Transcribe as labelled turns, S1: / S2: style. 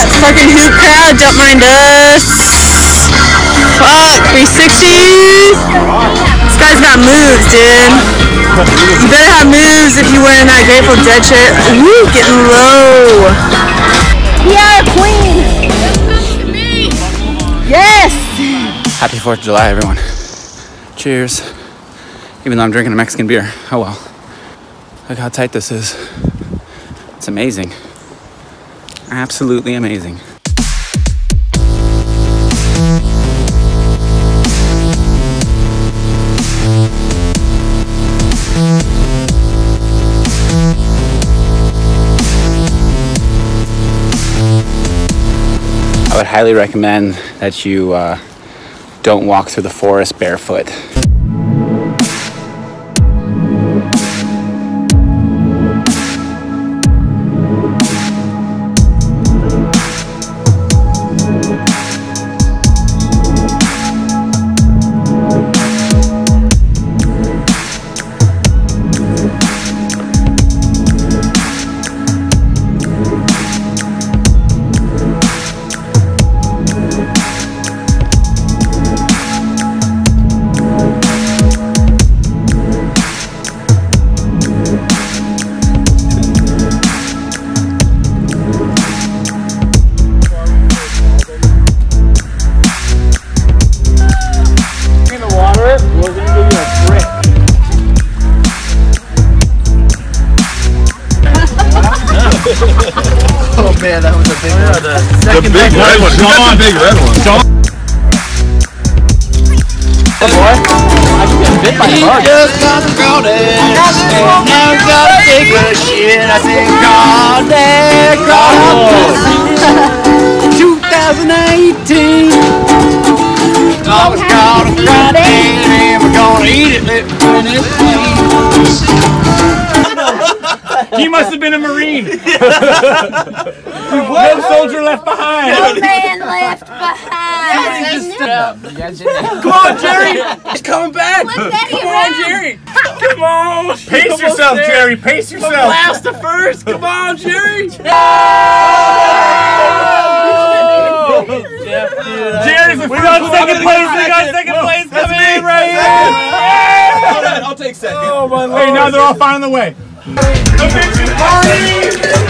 S1: Fucking hoop crowd, don't mind us. Fuck, 360. This guy's got moves, dude. You better have moves if you're wearing that Grateful Dead shirt. Woo, getting low. Yeah, queen. Yes.
S2: Happy 4th of July, everyone. Cheers. Even though I'm drinking a Mexican beer. Oh well. Look how tight this is. It's amazing. Absolutely amazing. I would highly recommend that you don't walk through the forest barefoot.
S3: Oh man, that was a big one.
S4: The big red one. Who got the big red one?
S3: Oh boy, I can get bit by a bug. Just got crowded, and now gotta take a shit. I said, God, there, God, 2018. I was caught on Friday, and we're gonna eat it when it's clean.
S5: He must have been a Marine. No soldier left behind.
S6: No man left behind.
S5: Come on, Jerry. He's coming back. Come on, Jerry. Come on. Pace yourself, Jerry. Pace yourself.
S3: Last to first. Come on, Jerry.
S5: Jerry's the first. We got second place. We got second place coming in right here.
S4: I'll take second.
S5: Oh, my Lord. Hey, now they're all finding the way. The bitches party!